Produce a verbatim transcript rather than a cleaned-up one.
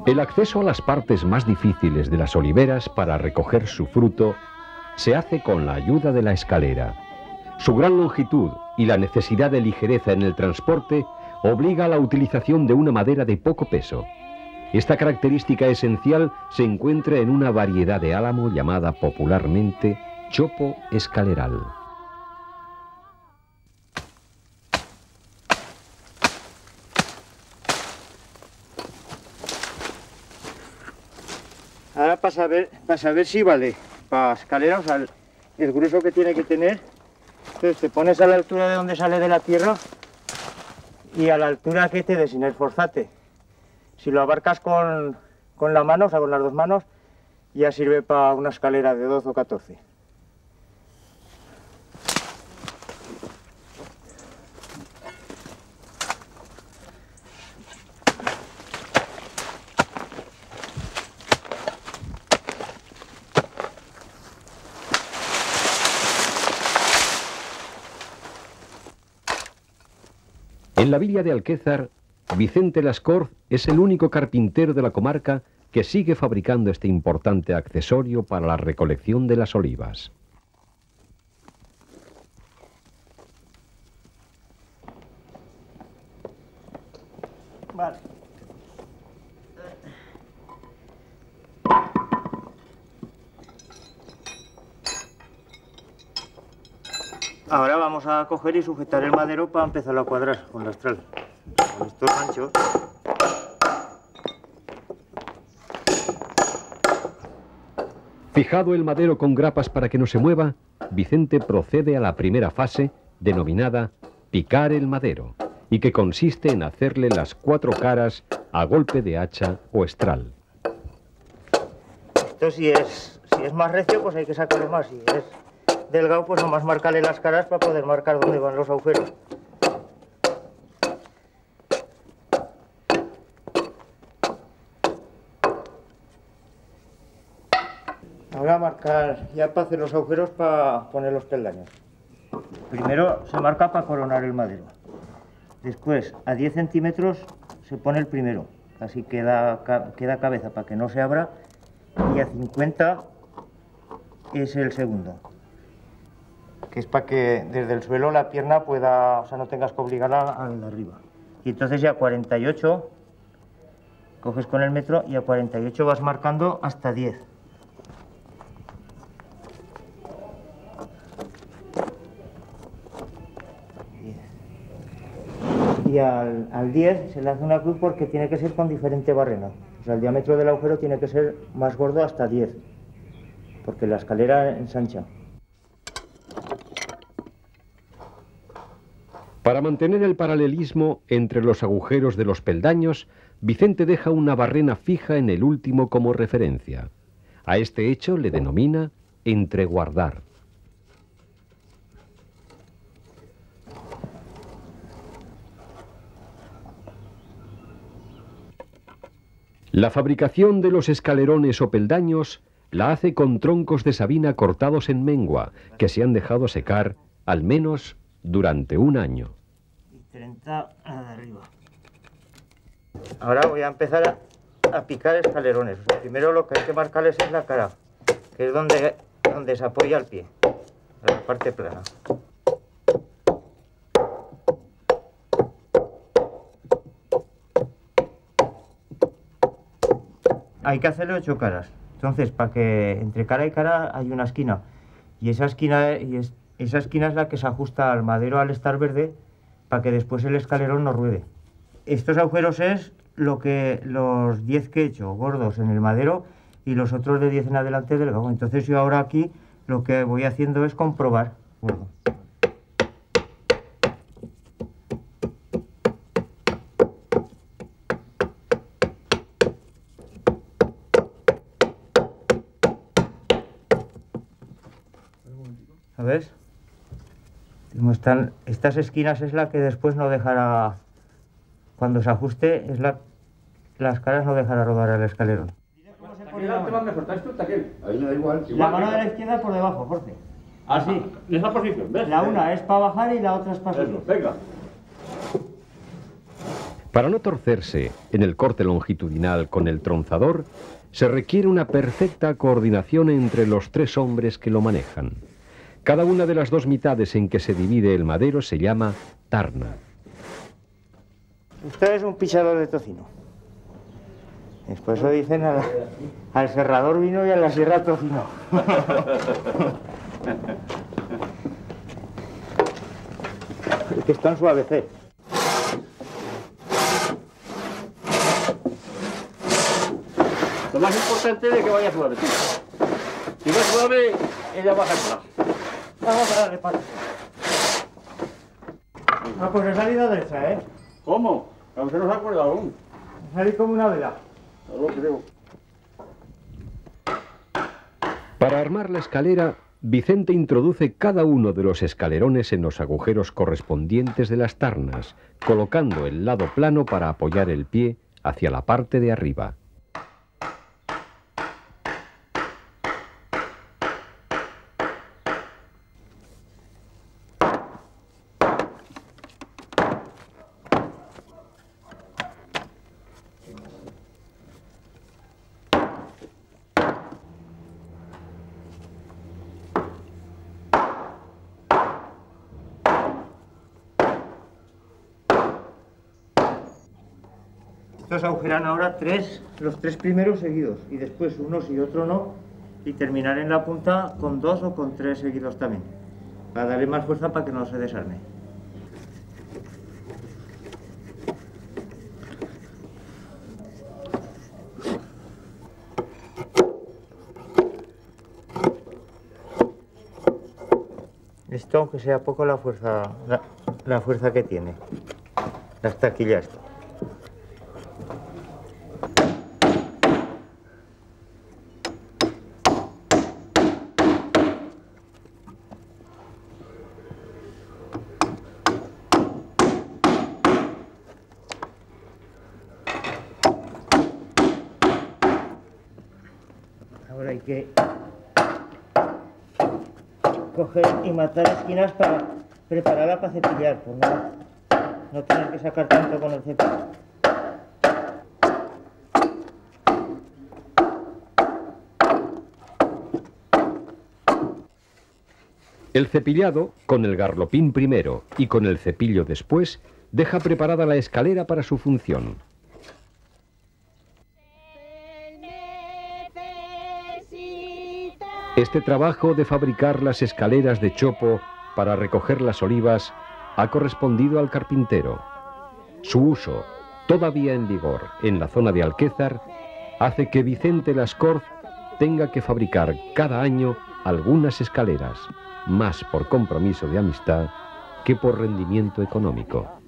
El acceso a las partes más difíciles de las oliveras para recoger su fruto se hace con la ayuda de la escalera. Su gran longitud y la necesidad de ligereza en el transporte obliga a la utilización de una madera de poco peso. Esta característica esencial se encuentra en una variedad de álamo llamada popularmente chopo escaleral. Ahora para saber, para saber si vale para escalera, o sea, el, el grueso que tiene que tener, entonces te pones a la altura de donde sale de la tierra y a la altura que te dé sin esforzarte. Si lo abarcas con, con la mano, o sea, con las dos manos, ya sirve para una escalera de doce o catorce. En la villa de Alquézar, Vicente Lascorz es el único carpintero de la comarca que sigue fabricando este importante accesorio para la recolección de las olivas. Vale. Ahora vamos a coger y sujetar el madero para empezar a cuadrar con la astral. Con estos ganchos. Fijado el madero con grapas para que no se mueva, Vicente procede a la primera fase, denominada picar el madero, y que consiste en hacerle las cuatro caras a golpe de hacha o estral. Esto si es, si es más recio, pues hay que sacarle más. Si es delgado, pues nomás marcarle las caras para poder marcar dónde van los agujeros. Ahora marcar ya para hacer los agujeros para poner los peldaños. Primero se marca para coronar el madero. Después a diez centímetros se pone el primero. Así queda, queda cabeza para que no se abra. Y a cincuenta es el segundo. Que es para que desde el suelo la pierna pueda, o sea, no tengas que obligarla al de arriba. Y entonces ya a cuarenta y ocho coges con el metro y a cuarenta y ocho vas marcando hasta diez. Y al, al diez se le hace una cruz porque tiene que ser con diferente barrena. O sea, el diámetro del agujero tiene que ser más gordo hasta diez, porque la escalera ensancha. Para mantener el paralelismo entre los agujeros de los peldaños, Vicente deja una barrena fija en el último como referencia. A este hecho le denomina entreguardar. La fabricación de los escalerones o peldaños la hace con troncos de sabina cortados en mengua, que se han dejado secar al menos durante un año. Y treinta a la de arriba. Ahora voy a empezar a, a picar escalerones. O sea, primero lo que hay que marcarles es la cara, que es donde, donde se apoya el pie, la parte plana. Hay que hacerle ocho caras. Entonces, para que entre cara y cara hay una esquina. Y esa esquina, y es, esa esquina es la que se ajusta al madero al estar verde para que después el escalerón no ruede. Estos agujeros es lo que los diez que he hecho gordos en el madero y los otros de diez en adelante delgado. Entonces yo ahora aquí lo que voy haciendo es comprobar. Bueno. ¿Sabes? Como están, estas esquinas es la que después no dejará, cuando se ajuste, es la, las caras no dejará rodar el escalerón. ¿Cómo se pone la mano? Ahí le da igual. La mano de la izquierda por debajo, Jorge. Así. En esa posición, ¿ves? La una es para bajar y la otra es para subir. Venga. Para no torcerse en el corte longitudinal con el tronzador, se requiere una perfecta coordinación entre los tres hombres que lo manejan. Cada una de las dos mitades en que se divide el madero se llama tarna. Usted es un pichador de tocino. Después eso dicen al, al serrador vino y a la sierra tocino. Es que están suavecer. Lo más importante es que vaya suave. Si va suave, ella baja atrás. Vamos a darle patas. Ah, pues he salido de esa, ¿eh? ¿Cómo? A usted no se acuerda aún. Salí como una vela. No lo creo. Para armar la escalera, Vicente introduce cada uno de los escalerones en los agujeros correspondientes de las tarnas, colocando el lado plano para apoyar el pie hacia la parte de arriba. Estos agujeran ahora tres, los tres primeros seguidos, y después unos y otro no, y terminar en la punta con dos o con tres seguidos también, para darle más fuerza para que no se desarme. Esto, aunque sea poco, la fuerza, la, la fuerza que tiene, las taquillas. Ahora hay que coger y matar esquinas para prepararla para cepillar, pues no, no tener que sacar tanto con el cepillo. El cepillado, con el garlopín primero y con el cepillo después, deja preparada la escalera para su función. Este trabajo de fabricar las escaleras de chopo para recoger las olivas ha correspondido al carpintero. Su uso, todavía en vigor en la zona de Alquézar, hace que Vicente Lascorz tenga que fabricar cada año algunas escaleras, más por compromiso de amistad que por rendimiento económico.